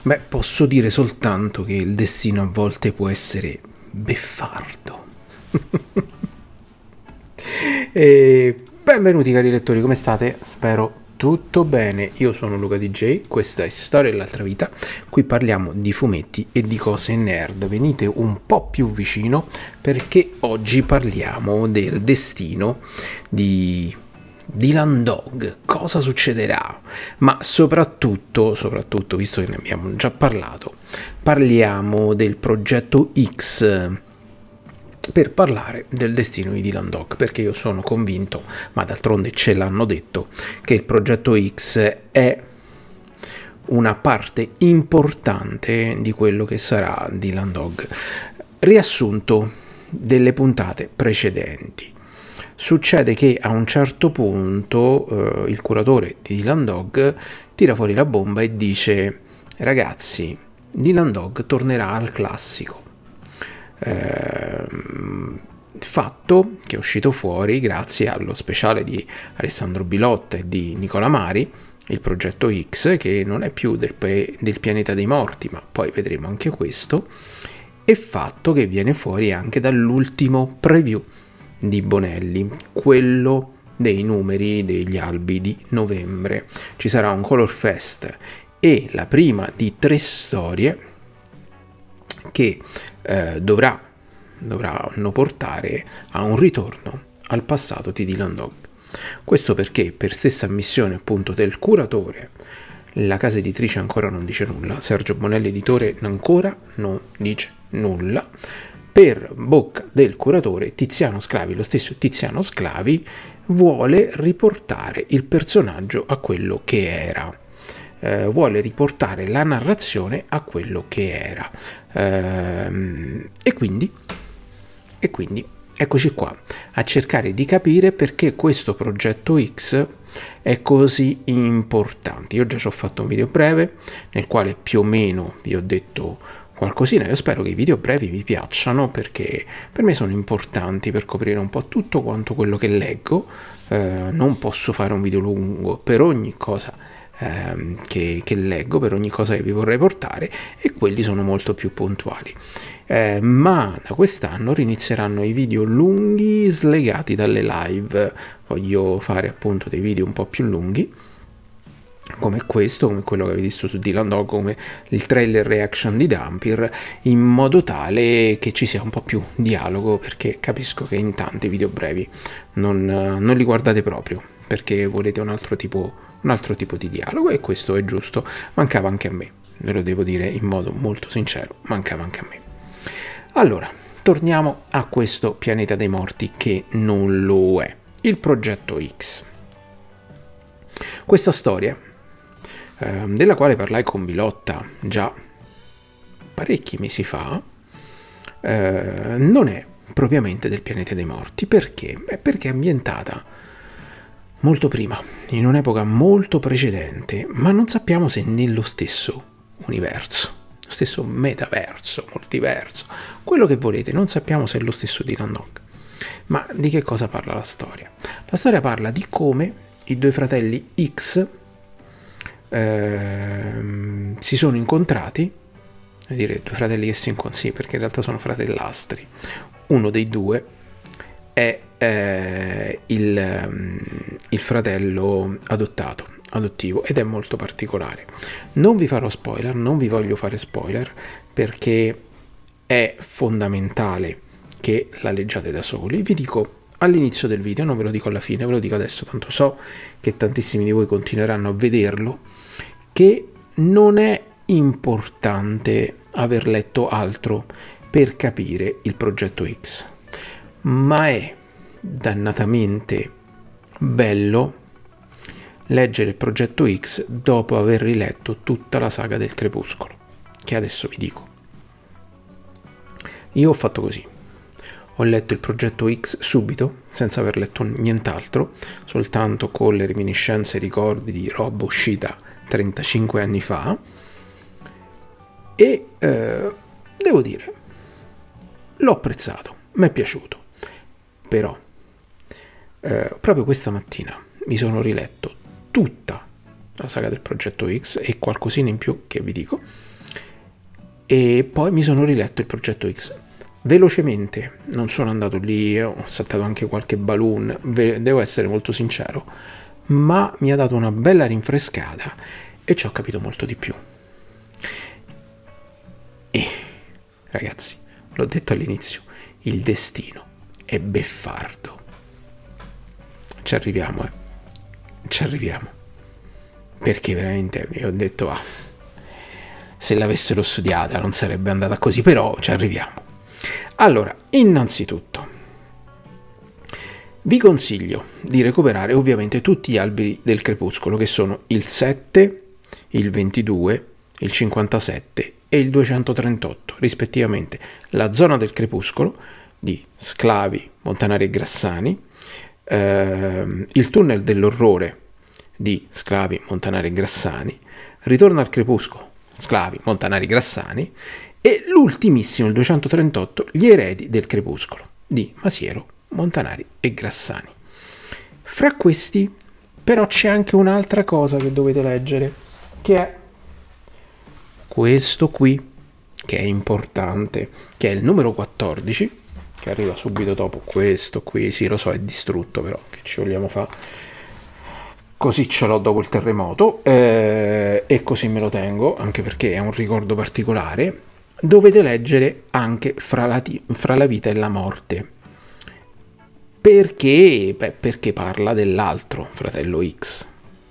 Beh, posso dire soltanto che il destino a volte può essere beffardo. E benvenuti cari lettori, come state? Spero tutto bene. Io sono Luca DJ, questa è Storia dell'altra vita. Qui parliamo di fumetti e di cose nerd. Venite un po' più vicino perché oggi parliamo del destino di Dylan Dog. Cosa succederà? Ma soprattutto, visto che ne abbiamo già parlato, parliamo del progetto X per parlare del destino di Dylan Dog, perché io sono convinto, ma d'altronde ce l'hanno detto, che il progetto X è una parte importante di quello che sarà Dylan Dog. Riassunto delle puntate precedenti. Succede che a un certo punto il curatore di Dylan Dog tira fuori la bomba e dice: ragazzi, Dylan Dog tornerà al classico. Fatto che è uscito fuori grazie allo speciale di Alessandro Bilotta e di Nicola Mari, il progetto X, che non è più del pianeta dei morti, ma poi vedremo anche questo, e fatto che viene fuori anche dall'ultimo preview di Bonelli, quello dei numeri degli albi di novembre. Ci sarà un Color Fest e la prima di 3 storie che dovranno portare a un ritorno al passato di Dylan Dog. Questo perché, per stessa ammissione appunto del curatore, la casa editrice ancora non dice nulla, Sergio Bonelli editore ancora non dice nulla. Per bocca del curatore, Tiziano Sclavi, lo stesso Tiziano Sclavi, vuole riportare il personaggio a quello che era. Vuole riportare la narrazione a quello che era. E quindi eccoci qua a cercare di capire perché questo progetto X è così importante. Io già ci ho fatto un video breve nel quale più o meno vi ho detto qualcosina. Io spero che i video brevi vi piacciono, perché per me sono importanti per coprire un po' tutto quanto quello che leggo. Non posso fare un video lungo per ogni cosa che leggo, per ogni cosa che vi vorrei portare, e quelli sono molto più puntuali. Ma da quest'anno rinizieranno i video lunghi slegati dalle live. Voglio fare appunto dei video un po' più lunghi come questo, come quello che avete visto su Dylan Dog, come il trailer reaction di Dampir, in modo tale che ci sia un po' più dialogo, perché capisco che in tanti video brevi non li guardate proprio perché volete un altro tipo di dialogo, e questo è giusto. Mancava anche a me, ve lo devo dire in modo molto sincero, mancava anche a me. Allora, torniamo a questo pianeta dei morti che non lo è, il progetto X. Questa storia, della quale parlai con Bilotta già parecchi mesi fa, non è propriamente del pianeta dei morti. Perché? Perché è ambientata molto prima, in un'epoca molto precedente, ma non sappiamo se nello stesso universo, lo stesso metaverso, multiverso, quello che volete, non sappiamo se è lo stesso di Dylan Dog. Ma di che cosa parla la storia? La storia parla di come i 2 fratelli X si sono incontrati, a dire 2 fratelli che si incontrano, sì, perché in realtà sono fratellastri. Uno dei 2 è il fratello adottivo, ed è molto particolare. Non vi farò spoiler, non vi voglio fare spoiler, perché è fondamentale che la leggiate da soli. Vi dico all'inizio del video, non ve lo dico alla fine, ve lo dico adesso, tanto so che tantissimi di voi continueranno a vederlo, che non è importante aver letto altro per capire il progetto X, ma è dannatamente bello leggere il progetto X dopo aver riletto tutta la saga del Crepuscolo, che adesso vi dico. Io ho fatto così: ho letto il progetto X subito, senza aver letto nient'altro, soltanto con le reminiscenze e ricordi di roba uscita 35 anni fa, e devo dire, l'ho apprezzato, mi è piaciuto. Però proprio questa mattina mi sono riletto tutta la saga del progetto X e qualcosina in più che vi dico, e poi mi sono riletto il Progetto X. Velocemente, non sono andato lì, ho saltato anche qualche balloon, devo essere molto sincero, ma mi ha dato una bella rinfrescata e ci ho capito molto di più. E ragazzi, l'ho detto all'inizio, il destino è beffardo. Ci arriviamo, ci arriviamo, perché veramente mi ho detto se l'avessero studiata non sarebbe andata così, però ci arriviamo. Allora, innanzitutto vi consiglio di recuperare ovviamente tutti gli alberi del Crepuscolo, che sono il 7, il 22, il 57 e il 238, rispettivamente La zona del Crepuscolo di Sclavi, Montanari e Grassani, Il tunnel dell'orrore di Sclavi, Montanari e Grassani, Ritorno al Crepuscolo, Sclavi, Montanari, Grassani, e l'ultimissimo, il 238, Gli eredi del Crepuscolo di Masiero, Montanari e Grassani. Fra questi però c'è anche un'altra cosa che dovete leggere, che è questo qui, che è importante, che è il numero 14, che arriva subito dopo questo qui. Sì, lo so, è distrutto, però che ci vogliamo fare, così ce l'ho dopo il terremoto, e così me lo tengo, anche perché è un ricordo particolare. Dovete leggere anche Fra la vita e la morte. Perché? Beh, perché parla dell'altro fratello X.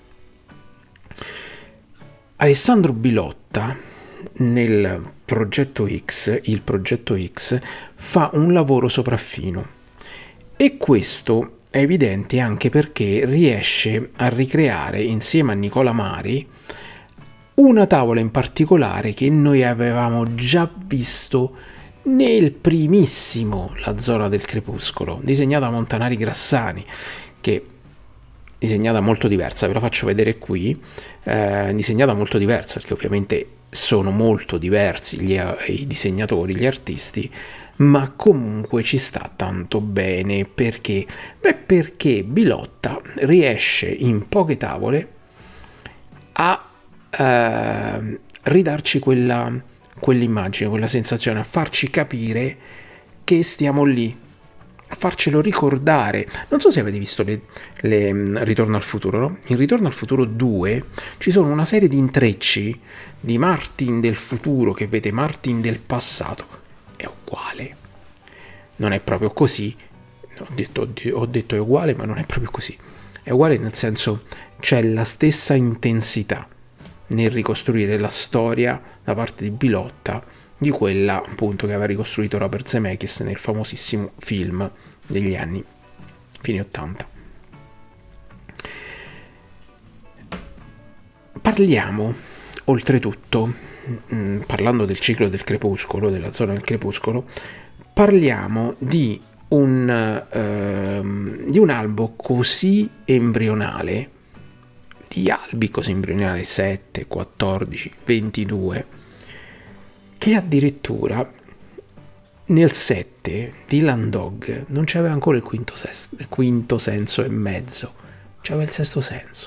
Alessandro Bilotta nel Progetto X, il Progetto X, fa un lavoro sopraffino, e questo è evidente anche perché riesce a ricreare insieme a Nicola Mari una tavola in particolare che noi avevamo già visto nel primissimo La zona del Crepuscolo, disegnata da Montanari Grassani, che disegnata molto diversa, ve la faccio vedere qui, disegnata molto diversa perché ovviamente sono molto diversi i disegnatori, gli artisti, ma comunque ci sta tanto bene. Perché? Beh, perché Bilotta riesce in poche tavole a ridarci quell'immagine, quella sensazione, a farci capire che stiamo lì, a farcelo ricordare. Non so se avete visto le Ritorno al futuro, no? In Ritorno al futuro 2 ci sono una serie di intrecci di Martin del futuro che vede Martin del passato. È uguale, non è proprio così, ho detto è uguale, ma non è proprio così. È uguale nel senso, c'è la stessa intensità nel ricostruire la storia da parte di Bilotta di quella appunto che aveva ricostruito Robert Zemeckis nel famosissimo film degli anni fine 80. Parliamo oltretutto, parlando del ciclo del Crepuscolo, della zona del Crepuscolo, parliamo di un albo così embrionale, di albi così embrionali 7, 14, 22, che addirittura nel 7 Dylan Dog non c'aveva ancora il quinto senso e mezzo, c'aveva il sesto senso.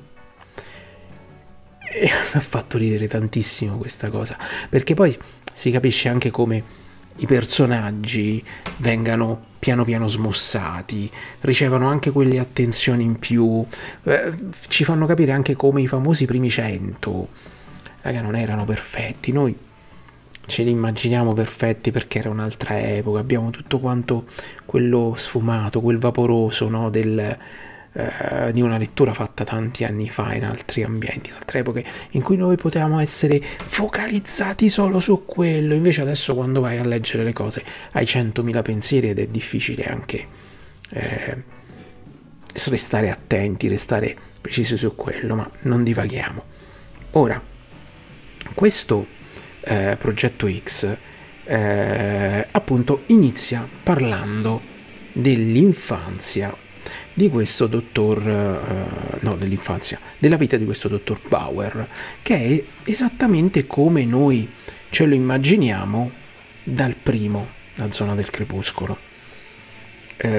E mi ha fatto ridere tantissimo questa cosa, perché poi si capisce anche come i personaggi vengano piano piano smussati, ricevono anche quelle attenzioni in più, ci fanno capire anche come i famosi primi 100, raga, non erano perfetti. Noi ce li immaginiamo perfetti perché era un'altra epoca, abbiamo tutto quanto quello sfumato, quel vaporoso, no, di una lettura fatta tanti anni fa in altri ambienti, in altre epoche, in cui noi potevamo essere focalizzati solo su quello. Invece adesso quando vai a leggere le cose hai 100.000 pensieri ed è difficile anche restare attenti, restare precisi su quello, ma non divaghiamo. Ora, questo Progetto X appunto inizia parlando dell'infanzia di questo della vita di questo dottor Bauer, che è esattamente come noi ce lo immaginiamo dal primo, La zona del Crepuscolo.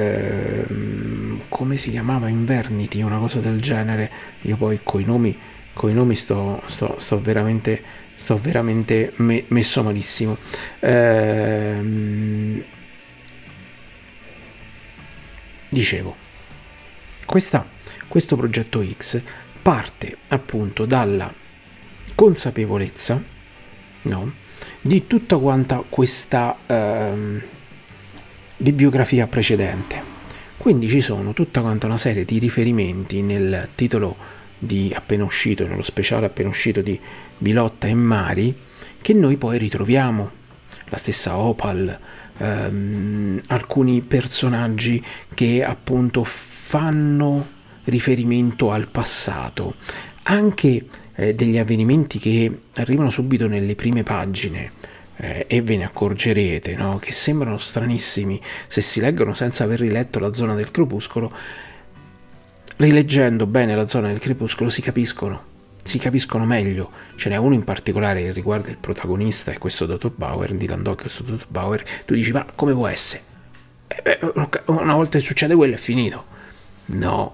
Come si chiamava? Invernity, una cosa del genere. Io poi coi nomi con i nomi sto veramente messo malissimo. Dicevo, questo progetto X parte appunto dalla consapevolezza, no, di tutta quanta questa bibliografia precedente. Quindi ci sono tutta quanta una serie di riferimenti nel titolo appena uscito, nello speciale appena uscito di Bilotta e Mari, che noi poi ritroviamo. La stessa Opal, alcuni personaggi che appunto fanno riferimento al passato, anche degli avvenimenti che arrivano subito nelle prime pagine, e ve ne accorgerete, no? Che sembrano stranissimi se si leggono senza aver riletto La zona del crepuscolo. Rileggendo bene La zona del crepuscolo si capiscono meglio. Ce n'è uno in particolare che riguarda il protagonista, e questo Dr. Bauer, Dylan Dog, questo Dr. Bauer. Tu dici, ma come può essere? Una volta che succede quello è finito. No.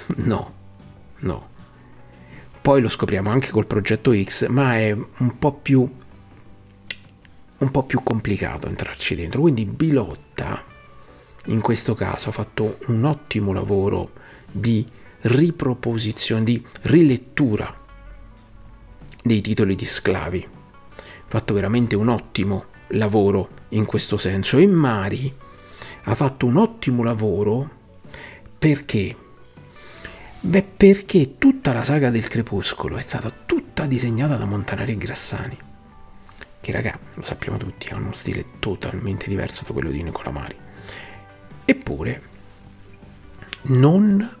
Poi lo scopriamo anche col progetto X, ma è un po' più complicato entrarci dentro. Quindi Bilotta in questo caso ha fatto un ottimo lavoro di riproposizione, di rilettura dei titoli di Sclavi, fatto veramente un ottimo lavoro in questo senso. E Mari ha fatto un ottimo lavoro perché tutta la saga del Crepuscolo è stata tutta disegnata da Montanari e Grassani, che raga, lo sappiamo tutti, hanno uno stile totalmente diverso da quello di Nicola Mari, eppure non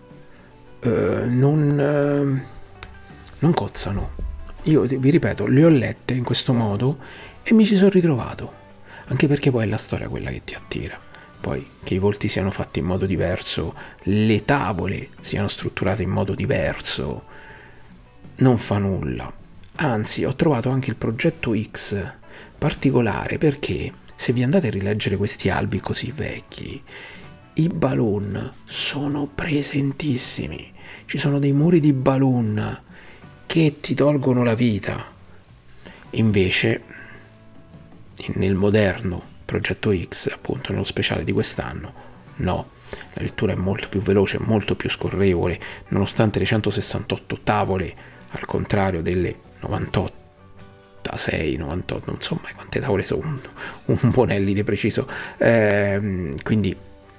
cozzano. Io vi ripeto, le ho lette in questo modo e mi ci sono ritrovato, anche perché poi è la storia quella che ti attira. Poi che i volti siano fatti in modo diverso, le tavole siano strutturate in modo diverso, non fa nulla. Anzi, ho trovato anche il progetto X particolare, perché se vi andate a rileggere questi albi così vecchi, i balloon sono presentissimi. Ci sono dei muri di balloon che ti tolgono la vita. Invece, nel moderno progetto X, appunto nello speciale di quest'anno, no. La lettura è molto più veloce, molto più scorrevole, nonostante le 168 tavole, al contrario delle 96, 98, non so mai quante tavole sono, un Bonelli di preciso, quindi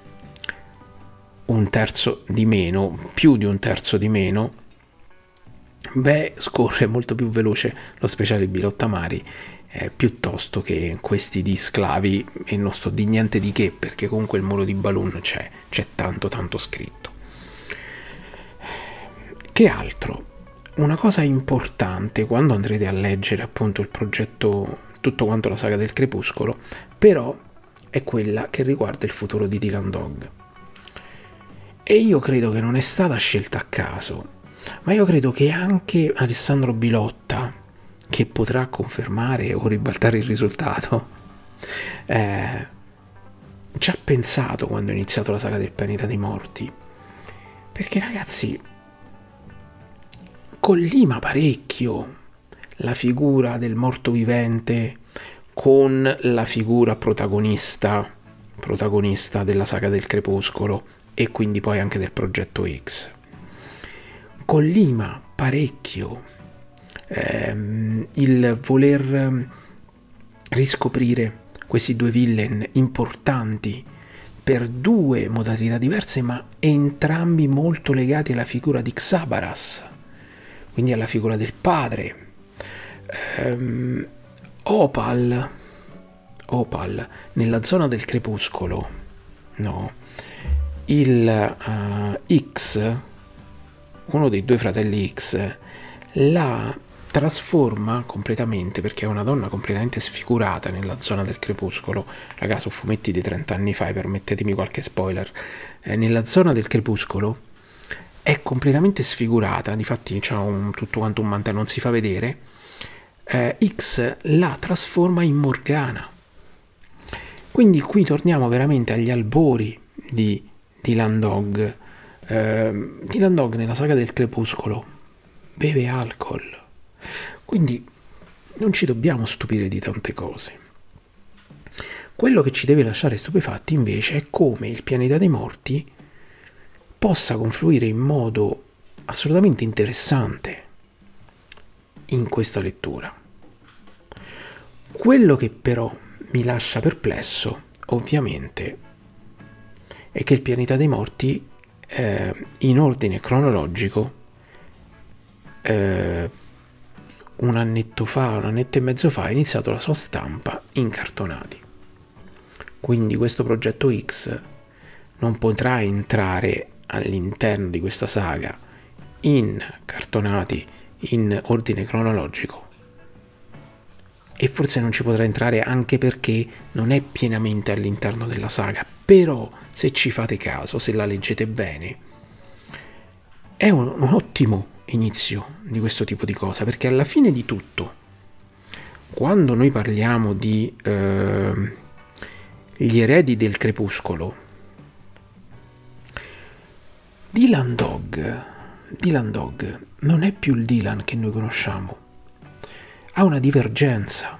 un terzo di meno, più di un terzo di meno. Beh, scorre molto più veloce lo speciale di Bilotta Mari, piuttosto che questi di Sclavi, e non sto di niente di che, perché comunque il muro di balloon c'è tanto scritto. Che altro? Una cosa importante quando andrete a leggere appunto il progetto, tutto quanto la saga del Crepuscolo, però è quella che riguarda il futuro di Dylan Dog. E io credo che non è stata scelta a caso, ma io credo che anche Alessandro Bilotta, che potrà confermare o ribaltare il risultato, ci ha pensato quando ha iniziato la saga del pianeta dei morti, perché ragazzi collima parecchio la figura del morto vivente con la figura protagonista della saga del Crepuscolo, e quindi poi anche del progetto X. Collima parecchio il voler riscoprire questi due villain importanti per due modalità diverse, ma entrambi molto legati alla figura di Xabaras, quindi alla figura del padre. Opal nella zona del Crepuscolo, no, il X, uno dei due fratelli X, la trasforma completamente, perché è una donna completamente sfigurata nella zona del Crepuscolo. Ragazzi, sono fumetti di 30 anni fa, permettetemi qualche spoiler. Nella zona del Crepuscolo è completamente sfigurata, difatti c'ha tutto quanto un mantello, non si fa vedere. X la trasforma in Morgana. Quindi qui torniamo veramente agli albori di Dylan Dog. Dylan Dog nella saga del Crepuscolo beve alcol. Quindi non ci dobbiamo stupire di tante cose. Quello che ci deve lasciare stupefatti invece è come il pianeta dei morti possa confluire in modo assolutamente interessante in questa lettura. Quello che però mi lascia perplesso, ovviamente, è che il pianeta dei morti, in ordine cronologico, un annetto e mezzo fa, ha iniziato la sua stampa in cartonati. Quindi questo progetto X non potrà entrare all'interno di questa saga in cartonati in ordine cronologico, e forse non ci potrà entrare anche perché non è pienamente all'interno della saga. Però se ci fate caso, se la leggete bene, è un ottimo inizio di questo tipo di cosa, perché alla fine di tutto, quando noi parliamo di gli eredi del crepuscolo, Dylan Dog non è più il Dylan che noi conosciamo, ha una divergenza.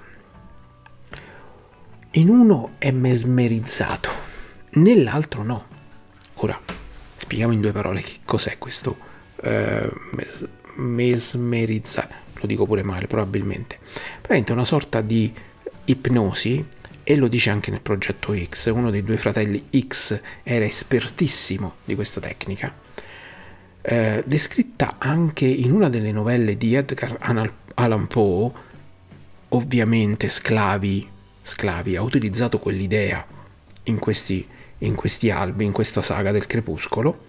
In uno è mesmerizzato, nell'altro no. Ora spieghiamo in due parole che cos'è questo mesmerizzare. Lo dico pure male probabilmente. Praticamente è una sorta di ipnosi, e lo dice anche nel progetto X. Uno dei due fratelli X era espertissimo di questa tecnica, descritta anche in una delle novelle di Edgar Allan Poe. Ovviamente Sclavi ha utilizzato quell'idea in questi albi, in questa saga del crepuscolo,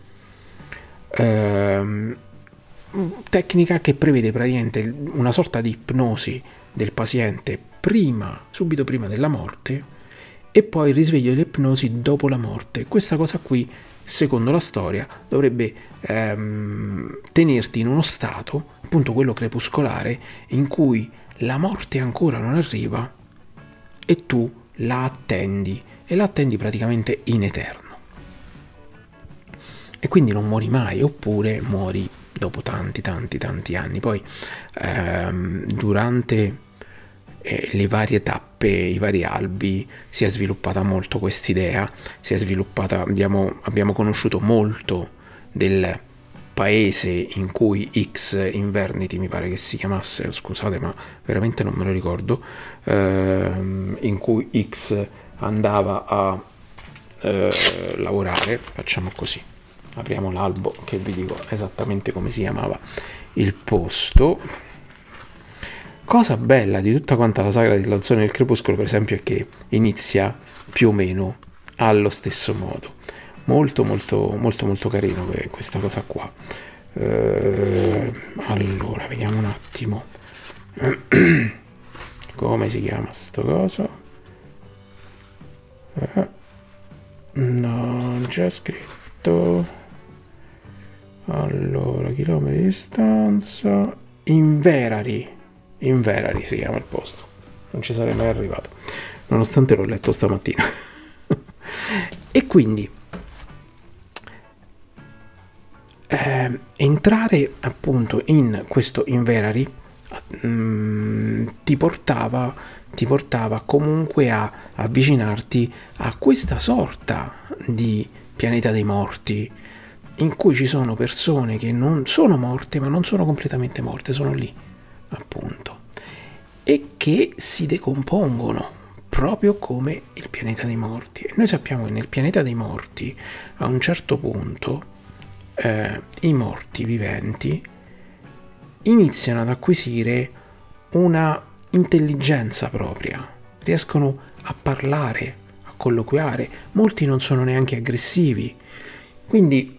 tecnica che prevede praticamente una sorta di ipnosi del paziente subito prima della morte, e poi il risveglio dell'ipnosi dopo la morte. Questa cosa qui, secondo la storia, dovrebbe tenerti in uno stato, appunto quello crepuscolare, in cui la morte ancora non arriva e tu la attendi, e la attendi praticamente in eterno, e quindi non muori mai, oppure muori dopo tanti anni. Poi durante le varie tappe, i vari albi, si è sviluppata molto quest'idea, abbiamo conosciuto molto del paese in cui X Invernity, mi pare che si chiamasse, scusate ma veramente non me lo ricordo, in cui X andava a lavorare. Facciamo così, apriamo l'albo che vi dico esattamente come si chiamava il posto. Cosa bella di tutta quanta la saga della Zona del Crepuscolo, per esempio, è che inizia più o meno allo stesso modo. Molto carino questa cosa qua. Allora, vediamo un attimo come si chiama sto coso. Non c'è scritto. Allora, chilometri di distanza. Inverary si chiama il posto. Non ci sarei mai arrivato, nonostante l'ho letto stamattina. E quindi entrare appunto in questo Inverary ti portava comunque a avvicinarti a questa sorta di pianeta dei morti, in cui ci sono persone che non sono morte, ma non sono completamente morte, sono lì appunto, e che si decompongono proprio come il pianeta dei morti. E noi sappiamo che nel pianeta dei morti, a un certo punto, i morti viventi iniziano ad acquisire una intelligenza propria, riescono a parlare, a colloquiare, molti non sono neanche aggressivi. Quindi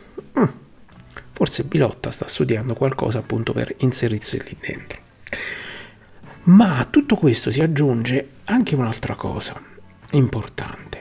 forse Bilotta sta studiando qualcosa appunto per inserirsi lì dentro. Ma a tutto questo si aggiunge anche un'altra cosa importante.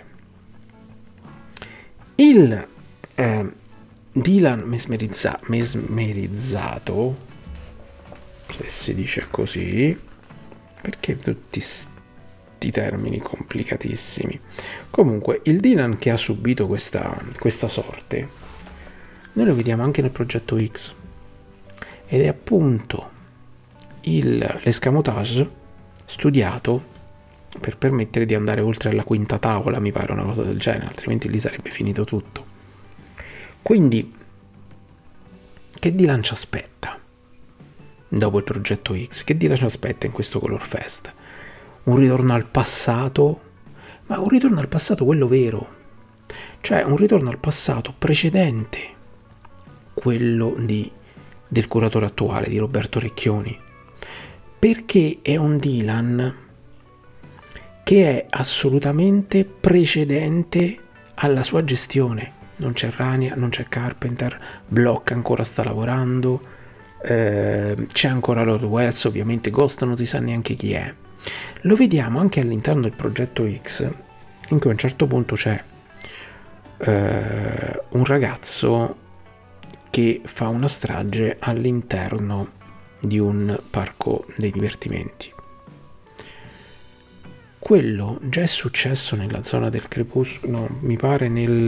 Il Dylan mesmerizzato, se si dice così, perché tutti sti termini complicatissimi. Comunque, il Dylan che ha subito questa sorte, noi lo vediamo anche nel progetto X. ed è appunto l'escamotage studiato per permettere di andare oltre alla quinta tavola, mi pare una cosa del genere, altrimenti lì sarebbe finito tutto. Quindi che Dylan ci aspetta dopo il progetto X? Che Dylan ci aspetta in questo Color Fest? Un ritorno al passato, ma un ritorno al passato quello vero, cioè un ritorno al passato precedente quello del curatore attuale, di Roberto Recchioni, perché è un Dylan che è assolutamente precedente alla sua gestione. Non c'è Rania, non c'è Carpenter, Block ancora sta lavorando, c'è ancora Lord Wells, ovviamente Ghost non si sa neanche chi è. Lo vediamo anche all'interno del progetto X, in cui a un certo punto c'è un ragazzo che fa una strage all'interno di un parco dei divertimenti. Quello già è successo nella zona del crepuscolo, no, mi pare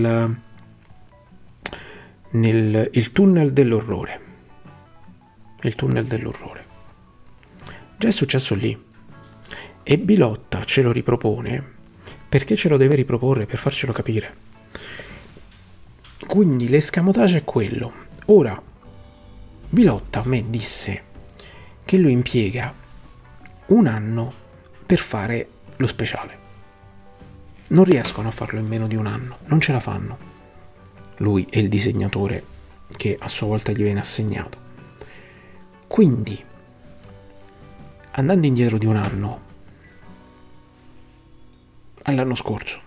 il tunnel dell'orrore. Il tunnel dell'orrore. Già è successo lì. E Bilotta ce lo ripropone perché ce lo deve riproporre per farcelo capire. Quindi l'escamotage è quello. Ora, Bilotta a me disse che lui impiega un anno per fare lo speciale. Non riescono a farlo in meno di un anno, non ce la fanno. Lui è il disegnatore che a sua volta gli viene assegnato. Quindi, andando indietro di un anno, all'anno scorso,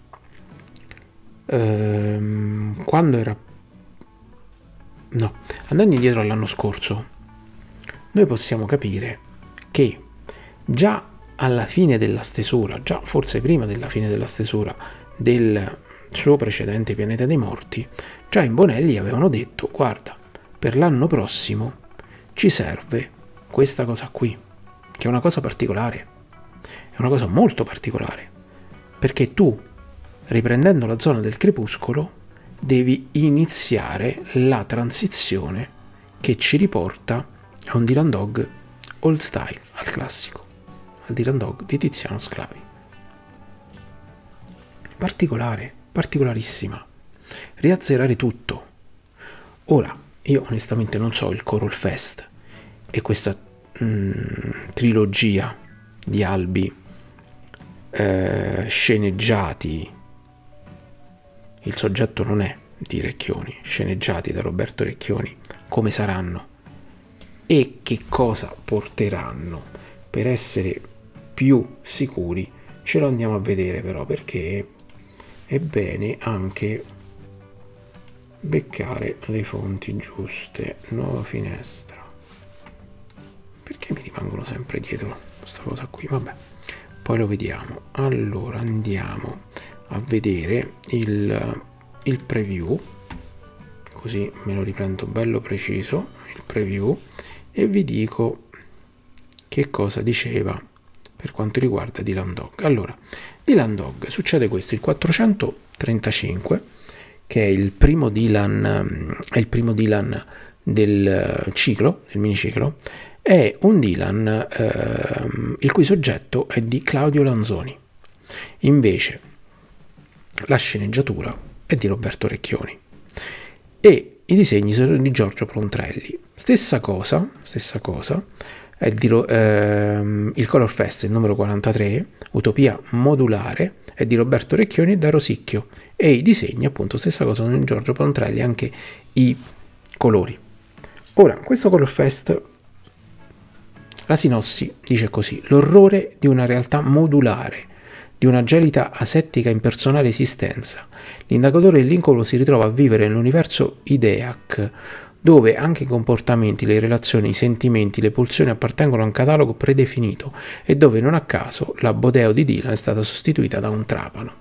quando era... No, andando indietro all'anno scorso, noi possiamo capire che già alla fine della stesura, già forse prima della fine della stesura del suo precedente Pianeta dei Morti, già in Bonelli avevano detto: guarda, per l'anno prossimo ci serve questa cosa qui, che è una cosa particolare, è una cosa molto particolare, perché tu, riprendendo la zona del crepuscolo, devi iniziare la transizione che ci riporta a un Dylan Dog old style, al classico, al Dylan Dog di Tiziano Sclavi. Particolare, particolarissima. Riazzerare tutto. Ora, io onestamente non so il Choral Fest e questa trilogia di albi sceneggiati, il soggetto non è di Recchioni, sceneggiati da Roberto Recchioni, come saranno e che cosa porteranno. Per essere più sicuri ce lo andiamo a vedere, però, perché è bene anche beccare le fonti giuste. Nuova finestra, perché mi rimangono sempre dietro questa cosa qui? Vabbè, poi lo vediamo. Allora andiamo a vedere il preview, così me lo riprendo bello preciso, il preview, e vi dico che cosa diceva per quanto riguarda Dylan Dog. Allora, Dylan Dog, succede questo: il 435, che è il primo Dylan, del ciclo, del miniciclo, è un Dylan il cui soggetto è di Claudio Lanzoni. Invece la sceneggiatura è di Roberto Recchioni e i disegni sono di Giorgio Prontrelli. Stessa cosa è il Color Fest, il numero 43, Utopia modulare, è di Roberto Recchioni e da Rosicchio, e i disegni, appunto, stessa cosa, sono di Giorgio Prontrelli, anche i colori. Ora, questo Color Fest, la sinossi dice così: l'orrore di una realtà modulare, di una gelida asettica impersonale esistenza. L'indagatore dell'incubo si ritrova a vivere nell'universo Ideac, dove anche i comportamenti, le relazioni, i sentimenti, le pulsioni appartengono a un catalogo predefinito e dove non a caso la Bodeo di Dylan è stata sostituita da un trapano.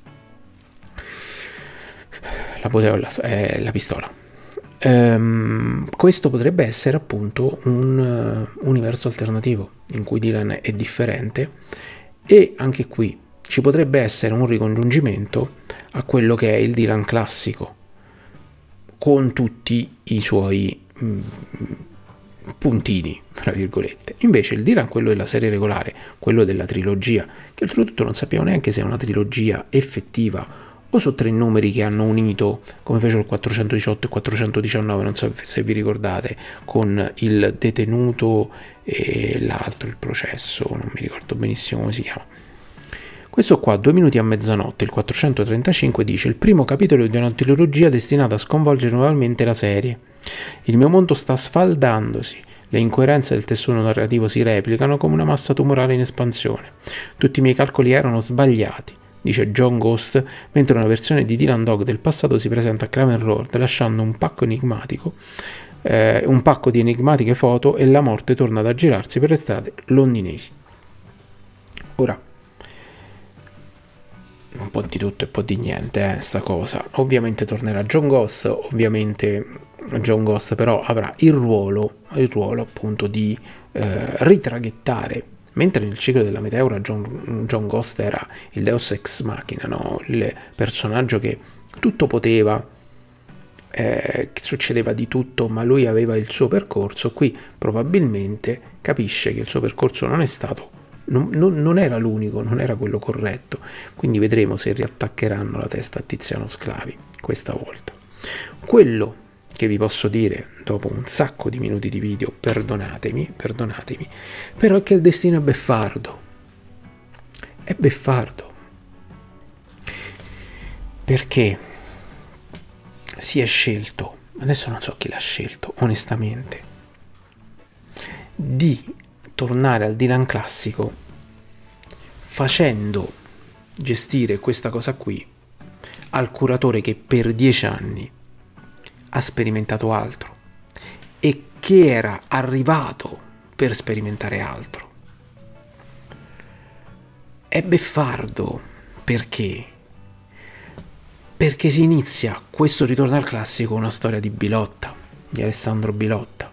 La Bodeo è la pistola. Questo potrebbe essere appunto un universo alternativo in cui Dylan è differente, e anche qui ci potrebbe essere un ricongiungimento a quello che è il Dylan classico, con tutti i suoi puntini, tra virgolette. Invece il Dylan, quello della serie regolare, quello della trilogia, che oltretutto non sappiamo neanche se è una trilogia effettiva o sono tre numeri che hanno unito, come fecero il 418 e 419, non so se vi ricordate, con il detenuto e l'altro, il processo, non mi ricordo benissimo come si chiama. Questo qua, 2 minuti a mezzanotte, il 435, dice: il primo capitolo di una trilogia destinata a sconvolgere nuovamente la serie. Il mio mondo sta sfaldandosi, le incoerenze del tessuto narrativo si replicano come una massa tumorale in espansione. Tutti i miei calcoli erano sbagliati, dice John Ghost, mentre una versione di Dylan Dog del passato si presenta a Craven Road lasciando un pacco di enigmatiche foto, e la morte torna ad aggirarsi per le strade londinesi. Ora, un po' di tutto e un po' di niente, sta cosa. Ovviamente tornerà John Ghost, però avrà il ruolo appunto di ritraghettare, mentre nel ciclo della Meteora John Ghost era il Deus Ex Machina, no? Il personaggio che tutto poteva, succedeva di tutto, ma lui aveva il suo percorso. Qui probabilmente capisce che il suo percorso non è stato, non era l'unico, non era quello corretto, quindi vedremo se riattaccheranno la testa a Tiziano Sclavi questa volta. Quello che vi posso dire dopo un sacco di minuti di video, perdonatemi, però è che il destino è beffardo, perché si è scelto, adesso non so chi l'ha scelto onestamente, di tornare al Dylan classico facendo gestire questa cosa qui al curatore che per 10 anni ha sperimentato altro e che era arrivato per sperimentare altro. È beffardo perché si inizia questo ritorno al classico, una storia di Bilotta, di Alessandro Bilotta,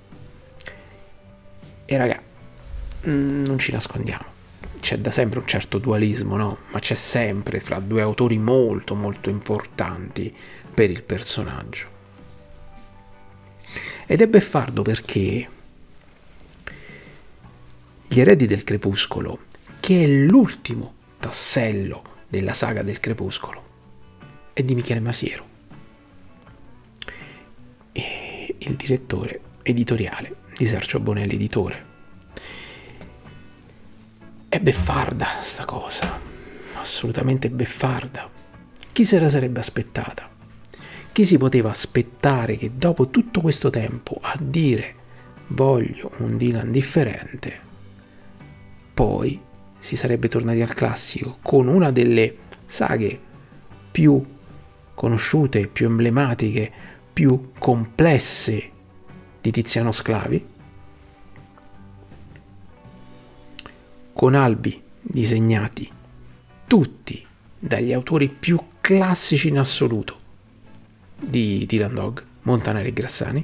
e raga, non ci nascondiamo, c'è da sempre un certo dualismo, no? Ma c'è sempre fra due autori molto molto importanti per il personaggio. Ed è beffardo perché Gli Eredi del Crepuscolo, che è l'ultimo tassello della saga del Crepuscolo, è di Michele Masiero, e il direttore editoriale di Sergio Bonelli Editore. È beffarda sta cosa, assolutamente beffarda. Chi se la sarebbe aspettata? Chi si poteva aspettare che dopo tutto questo tempo a dire voglio un Dylan differente, poi si sarebbe tornati al classico con una delle saghe più conosciute, più emblematiche, più complesse di Tiziano Sclavi, con albi disegnati tutti dagli autori più classici in assoluto di Dylan Dog, Montanari e Grassani,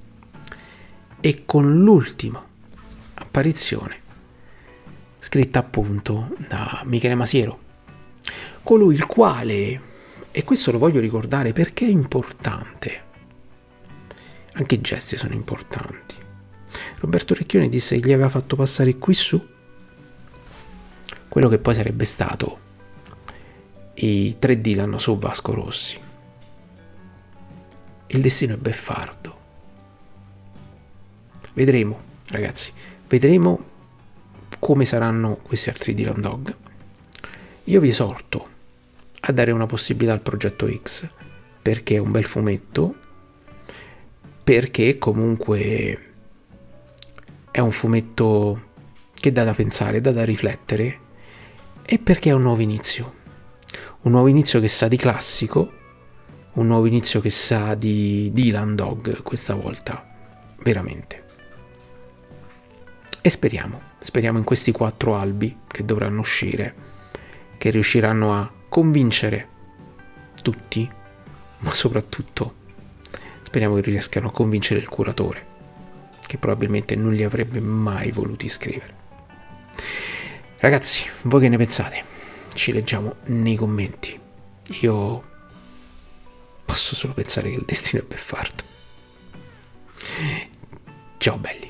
e con l'ultima apparizione scritta appunto da Michele Masiero, colui il quale, e questo lo voglio ricordare perché è importante, anche i gesti sono importanti, Roberto Recchioni disse che gli aveva fatto passare qui su quello che poi sarebbe stato i 3 Dylan su Vasco Rossi. Il destino è beffardo. Vedremo, ragazzi, vedremo come saranno questi altri Dylan Dog. Io vi esorto a dare una possibilità al Progetto X, perché è un bel fumetto, perché comunque è un fumetto che dà da pensare, dà da riflettere, e perché è un nuovo inizio che sa di classico, un nuovo inizio che sa di Dylan Dog questa volta, veramente. E speriamo in questi 4 albi che dovranno uscire, che riusciranno a convincere tutti, ma soprattutto speriamo che riescano a convincere il curatore, che probabilmente non li avrebbe mai voluti scrivere. Ragazzi, voi che ne pensate? Ci leggiamo nei commenti. Io posso solo pensare che il destino è beffardo. Ciao belli.